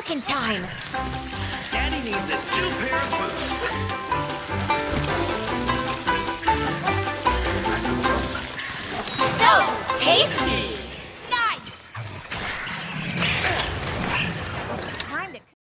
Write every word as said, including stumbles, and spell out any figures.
in time. Daddy needs a new pair of boots. So tasty!